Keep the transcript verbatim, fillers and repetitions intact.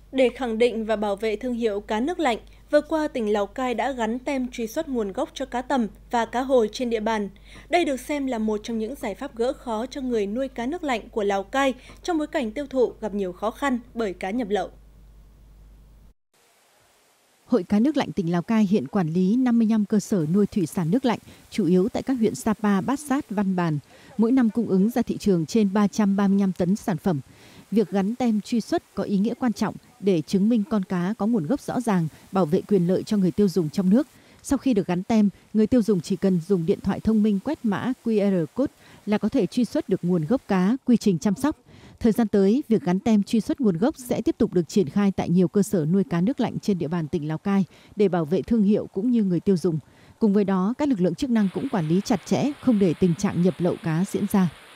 Để khẳng định và bảo vệ thương hiệu cá nước lạnh, vừa qua tỉnh Lào Cai đã gắn tem truy xuất nguồn gốc cho cá tầm và cá hồi trên địa bàn. Đây được xem là một trong những giải pháp gỡ khó cho người nuôi cá nước lạnh của Lào Cai trong bối cảnh tiêu thụ gặp nhiều khó khăn bởi cá nhập lậu. Hội cá nước lạnh tỉnh Lào Cai hiện quản lý năm mươi lăm cơ sở nuôi thủy sản nước lạnh, chủ yếu tại các huyện Sapa, Bát Sát, Văn Bàn. Mỗi năm cung ứng ra thị trường trên ba trăm ba mươi lăm tấn sản phẩm. Việc gắn tem truy xuất có ý nghĩa quan trọng để chứng minh con cá có nguồn gốc rõ ràng, bảo vệ quyền lợi cho người tiêu dùng trong nước. Sau khi được gắn tem, người tiêu dùng chỉ cần dùng điện thoại thông minh quét mã quy rờ code là có thể truy xuất được nguồn gốc cá, quy trình chăm sóc. Thời gian tới, việc gắn tem truy xuất nguồn gốc sẽ tiếp tục được triển khai tại nhiều cơ sở nuôi cá nước lạnh trên địa bàn tỉnh Lào Cai để bảo vệ thương hiệu cũng như người tiêu dùng. Cùng với đó, các lực lượng chức năng cũng quản lý chặt chẽ, không để tình trạng nhập lậu cá diễn ra.